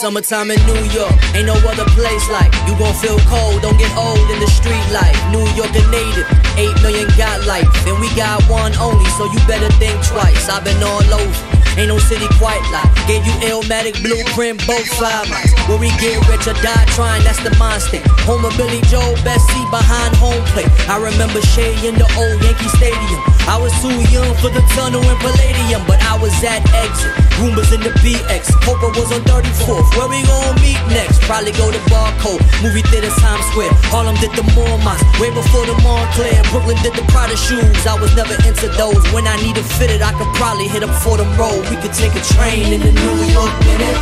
Summertime in New York, ain't no other place like. You gon' feel cold, don't get old in the street life. New York a native, 8 million got life, and we got one only, so you better think twice. I've been all over, ain't no city quite like. Gave you Illmatic blueprint, both 5 miles. Where we get rich or die trying, that's the mind state. Home of Billy Joel, best seat behind home plate. I remember Shea in the old Yankee Stadium. I was too young for the tunnel and Palladium, but I was at exit. Rumors in the BX, Hope was on 34th. Where we gon' meet next? Probably go to Barcode, movie theater, Times Square. Harlem did the Mormons, way before the Montclair. Brooklyn did the Prada shoes, I was never into those. When I need a fitted, I could probably hit up for them road. We could take a train in the New York minute.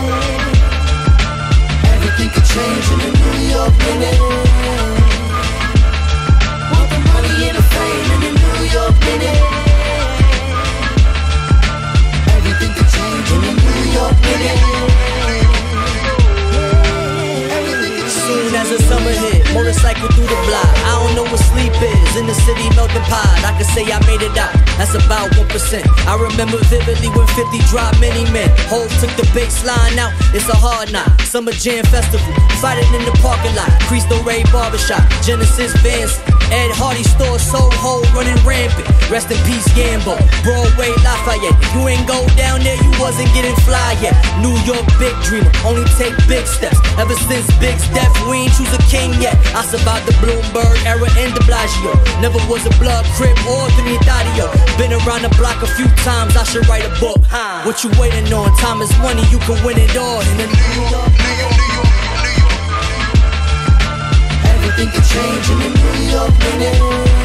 Everything could change in the New York minute. Want the money and the fame in the New York minute. Everything could change in the New York minute. Soon as the summer hit, motorcycle through the block. I don't know what sleep is, in the city melting pot. I can say I made it out, that's about 1%. I remember vividly when 50 dropped Many Men. Hov took the baseline out, it's a hard knock. Summer Jam Festival, fighting in the parking lot. Cristo Ray Barbershop, Genesis Vance, Ed Hardy store, Soho running rampant. Rest in peace Gambo, Broadway Lafayette. If you ain't go down there, you wasn't getting fly yet. New York big dreamer, only take big steps. Ever since Big Steph, we ain't choose a king yet. I survived the Bloomberg era and de Blasio. Never was a blood crip or Trinitario. Been around the block a few times, I should write a book. What you waiting on? Time is money, you can win it all in the New York. Everything can change in the New York minute.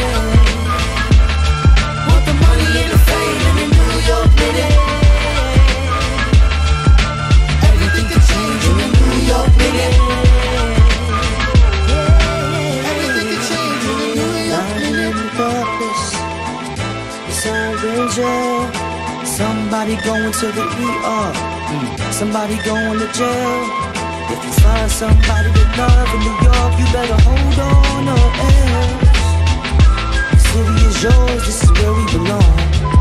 Want the money and the fame in the New York minute. Everything can change in the New York minute. Everything can change in the New York minute. Purpose, it's all somebody going to the ER, somebody going to jail. If you find somebody to love in New York, you better hold on or else. The city is yours, this is where we belong.